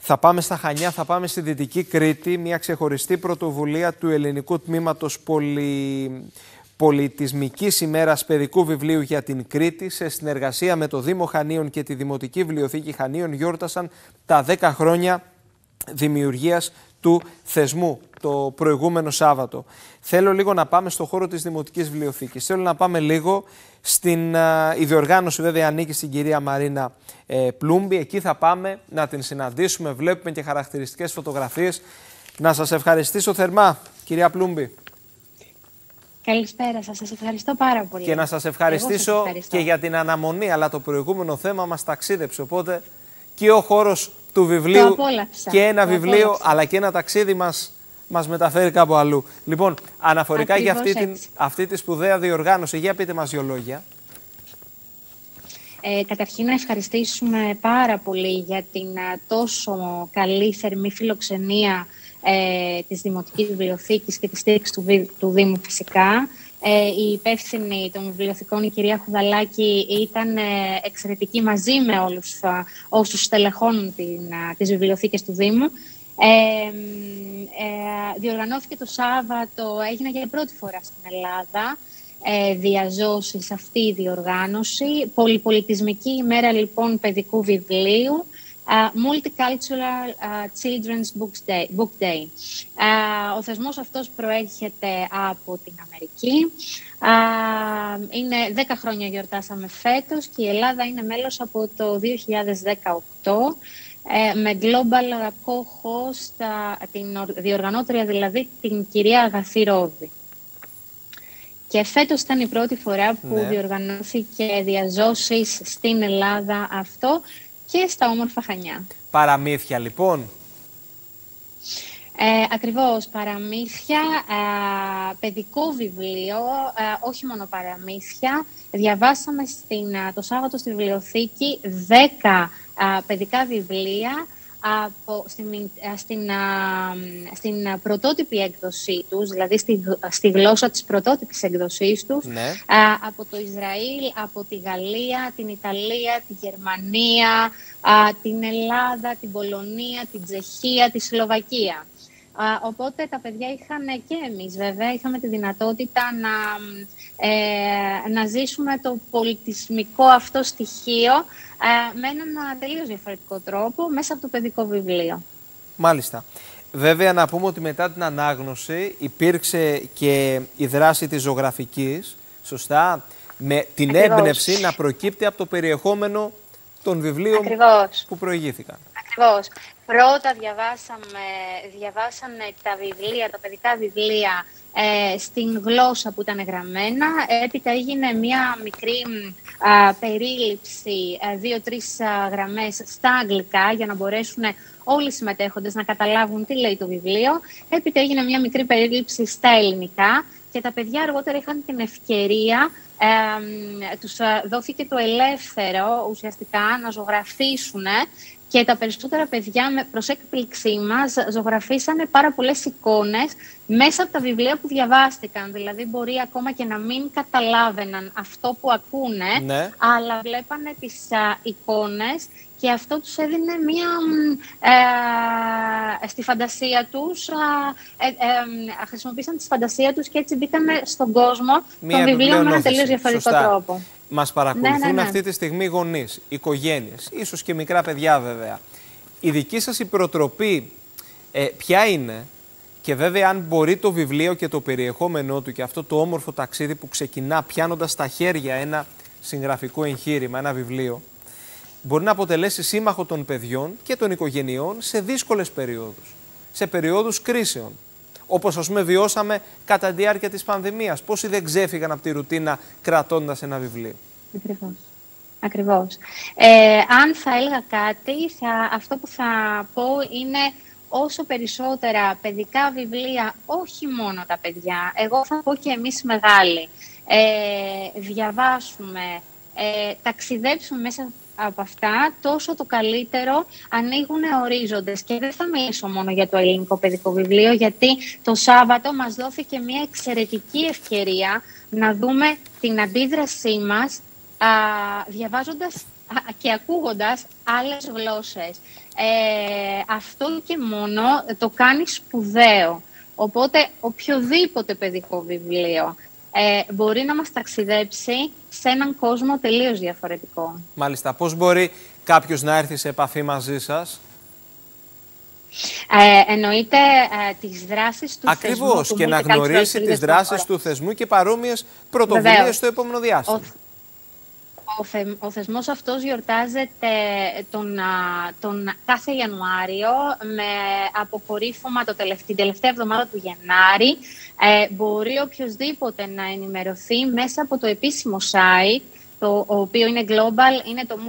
Θα πάμε στα Χανιά, θα πάμε στη Δυτική Κρήτη, μια ξεχωριστή πρωτοβουλία του ελληνικού τμήματος Πολιτισμικής ημέρας παιδικού βιβλίου για την Κρήτη, σε συνεργασία με το Δήμο Χανίων και τη Δημοτική Βιβλιοθήκη Χανίων, γιόρτασαν τα 10 χρόνια δημιουργίας του θεσμού το προηγούμενο Σάββατο. Θέλω λίγο να πάμε στο χώρο της Δημοτικής Βιβλιοθήκης. Θέλω να πάμε λίγο η διοργάνωση, βέβαια ανήκει στην κυρία Μαρίνα Πλούμπη. Εκεί θα πάμε να την συναντήσουμε. Βλέπουμε και χαρακτηριστικές φωτογραφίες. Να σας ευχαριστήσω θερμά, κυρία Πλούμπη. Καλησπέρα σας. Σας ευχαριστώ πάρα πολύ. Και να σας ευχαριστήσω και για την αναμονή, αλλά το προηγούμενο θέμα μας ταξίδεψε. Οπότε και ο χώρος του βιβλίου και ένα βιβλίο, αλλά και ένα ταξίδι μας μεταφέρει κάπου αλλού. Λοιπόν, αναφορικά για αυτή τη σπουδαία διοργάνωση, για πείτε μας 2 λόγια. Καταρχήν να ευχαριστήσουμε πάρα πολύ για την τόσο καλή θερμή φιλοξενία της Δημοτικής Βιβλιοθήκης και τη στήριξη του Δήμου φυσικά. Η υπεύθυνη των βιβλιοθηκών, η κυρία Χουδαλάκη, ήταν εξαιρετική μαζί με όλους όσους στελεχώνουν τις βιβλιοθήκες του Δήμου. Διοργανώθηκε το Σάββατο, έγινε για πρώτη φορά στην Ελλάδα διαζώσεις αυτή η διοργάνωση. Πολυπολιτισμική ημέρα λοιπόν παιδικού βιβλίου. Multicultural Children's Book Day. Ο θεσμός αυτός προέρχεται από την Αμερική. Είναι 10 χρόνια γιορτάσαμε φέτος και η Ελλάδα είναι μέλος από το 2018 με global co-host, την διοργανώτρια δηλαδή την κυρία Αγαθή Ρόδη. Και φέτος ήταν η πρώτη φορά που διοργανώθηκε διαζώσεις στην Ελλάδα αυτό και στα όμορφα Χανιά. Παραμύθια λοιπόν. Ακριβώς, παραμύθια, παιδικό βιβλίο, όχι μόνο παραμύθια. Διαβάσαμε το Σάββατο στη βιβλιοθήκη 10 παιδικά βιβλία στην πρωτότυπη έκδοσή τους, δηλαδή στη γλώσσα της πρωτότυπης έκδοσής τους, από το Ισραήλ, από τη Γαλλία, την Ιταλία, τη Γερμανία, την Ελλάδα, την Πολωνία, την Τσεχία, τη Σλοβακία. Οπότε τα παιδιά είχαν, και εμείς βέβαια, είχαμε τη δυνατότητα να ζήσουμε το πολιτισμικό αυτό στοιχείο με έναν τελείως διαφορετικό τρόπο μέσα από το παιδικό βιβλίο. Μάλιστα. Βέβαια να πούμε ότι μετά την ανάγνωση υπήρξε και η δράση της ζωγραφικής, σωστά, με την έμπνευση να προκύπτει από το περιεχόμενο των βιβλίων που προηγήθηκαν. Ακριβώς. Πρώτα διαβάσανε τα βιβλία, τα παιδικά βιβλία στην γλώσσα που ήταν γραμμένα. Έπειτα έγινε μια μικρή περίληψη, 2-3 γραμμές στα αγγλικά για να μπορέσουν όλοι οι συμμετέχοντες να καταλάβουν τι λέει το βιβλίο. Έπειτα έγινε μια μικρή περίληψη στα ελληνικά και τα παιδιά αργότερα είχαν την ευκαιρία, τους δόθηκε το ελεύθερο ουσιαστικά να ζωγραφίσουν. Και τα περισσότερα παιδιά, προς έκπληξή μας, ζωγραφίσανε πάρα πολλές εικόνες μέσα από τα βιβλία που διαβάστηκαν. Δηλαδή, μπορεί ακόμα και να μην καταλάβαιναν αυτό που ακούνε, αλλά βλέπανε τις εικόνες και αυτό τους έδινε μία στη φαντασία τους, χρησιμοποίησαν τη φαντασία τους και έτσι μπήκαν στον κόσμο των βιβλίων με έναν τελείως διαφορετικό τρόπο. Μας παρακολουθούν αυτή τη στιγμή γονείς, οικογένειες, ίσως και μικρά παιδιά βέβαια. Η δική σας η προτροπή ποια είναι, και βέβαια αν μπορεί το βιβλίο και το περιεχόμενό του και αυτό το όμορφο ταξίδι που ξεκινά πιάνοντας στα χέρια ένα συγγραφικό εγχείρημα, ένα βιβλίο, μπορεί να αποτελέσει σύμμαχο των παιδιών και των οικογενειών σε δύσκολες περιόδους, σε περιόδους κρίσεων. Όπως ας πούμε βιώσαμε κατά τη διάρκεια της πανδημίας. Πόσοι δεν ξέφυγαν από τη ρουτίνα κρατώντας ένα βιβλίο. Ακριβώς. Αν θα έλεγα κάτι, αυτό που θα πω είναι όσο περισσότερα παιδικά βιβλία, όχι μόνο τα παιδιά, εγώ θα πω και εμείς μεγάλοι, διαβάσουμε, ταξιδέψουμε μέσα από αυτά, τόσο το καλύτερο, ανοίγουν ορίζοντες. Και δεν θα μιλήσω μόνο για το ελληνικό παιδικό βιβλίο, γιατί το Σάββατο μας δόθηκε μια εξαιρετική ευκαιρία να δούμε την αντίδρασή μας διαβάζοντας και ακούγοντας άλλες γλώσσες. αυτό και μόνο το κάνει σπουδαίο. Οπότε οποιοδήποτε παιδικό βιβλίο μπορεί να μας ταξιδέψει σε έναν κόσμο τελείως διαφορετικό. Μάλιστα. Πώς μπορεί κάποιος να έρθει σε επαφή μαζί σας? Εννοείται τις δράσεις του θεσμού. Ακριβώς, και να γνωρίσει τις δράσεις του θεσμού και παρόμοιες πρωτοβουλίες στο επόμενο διάστημα. Ο θεσμός αυτός γιορτάζεται τον κάθε Ιανουάριο με αποκορύφωμα την τελευταία εβδομάδα του Γενάρη. Μπορεί οποιοδήποτε να ενημερωθεί μέσα από το επίσημο site, το οποίο είναι global, είναι το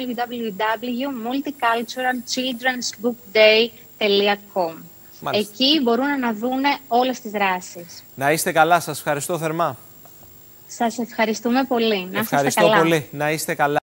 www.multiculturalchildrensbookday.com. Εκεί μπορούν να δούνε όλες τις δράσεις. Να είστε καλά, σας ευχαριστώ θερμά. Σας ευχαριστούμε πολύ. Ευχαριστώ πολύ. Να είστε καλά.